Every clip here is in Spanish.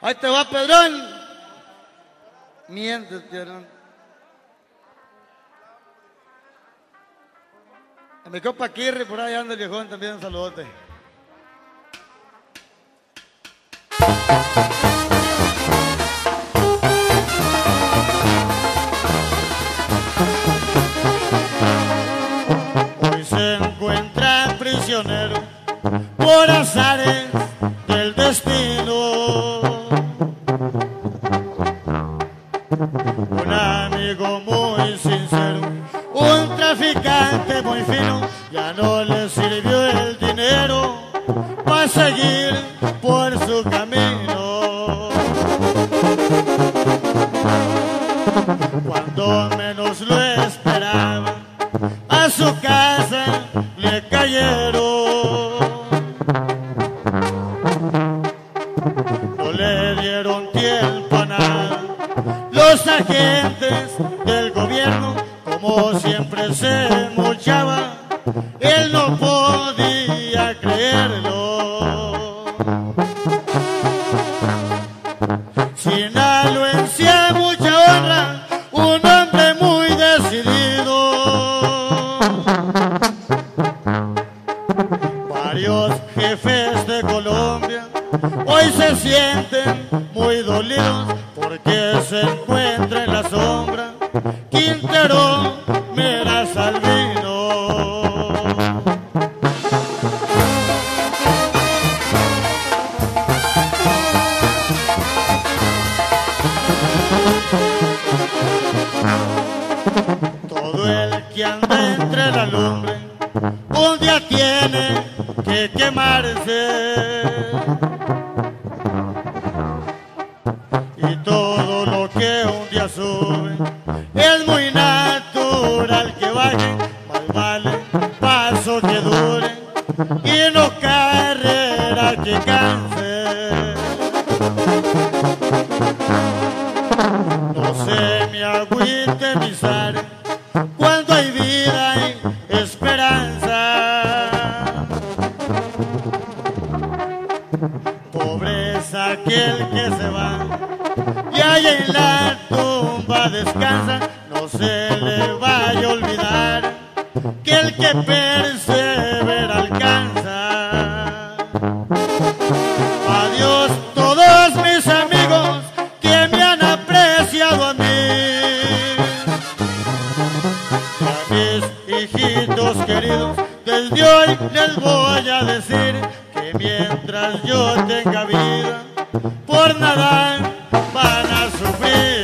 Ahí te va, Pedrón. Mientes, Pedrón. A mi compa Kirri, por ahí anda el viejón también, un saludote. Hoy se encuentra prisionero por azares del destino. Un amigo muy sincero, un traficante muy fino, ya no le sirvió el dinero para seguir por su camino. Cuando menos lo esperaba, a su casa le cayeron. No le dieron tiempo a nada los agentes del gobierno, como siempre se mochaba, él no podía creerlo. Sinaloense, mucha honra, un hombre muy decidido. Varios jefes de Colombia hoy se sienten muy dolidos porque se encuentra en la sombra Quintero Mera Salvino. Todo el que anda entre la lumbre un día tiene que quemarse. Y todo lo que un día sube es muy natural que baje, más vale paso que dure y no carrera que canse. No se me agüite mi zar, cuando hay vida hay esperanza. Pobre es aquel que se va y allá en la tumba descansa. No se le vaya a olvidar que el que persevera alcanza. Adiós todos mis amigos que me han apreciado a mí, y a mis hijitos queridos desde hoy les voy a decir que mientras yo tenga vida, por nada van a sufrir.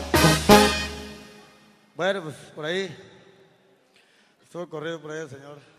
Bueno, pues por ahí estuvo corrido por ahí el señor.